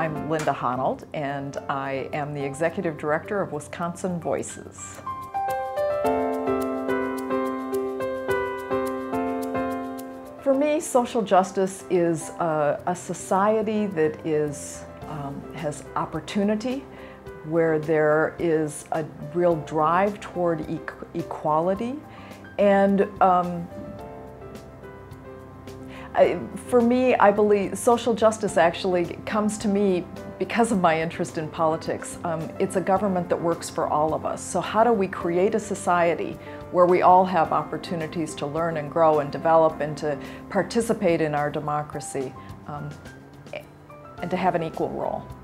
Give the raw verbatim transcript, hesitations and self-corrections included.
I'm Linda Honnold, and I am the Executive Director of Wisconsin Voices. For me, social justice is a, a society that is, um, has opportunity, where there is a real drive toward e equality. And um, I, for me, I believe social justice actually comes to me because of my interest in politics. Um, it's a government that works for all of us. So how do we create a society where we all have opportunities to learn and grow and develop and to participate in our democracy, um, and to have an equal role?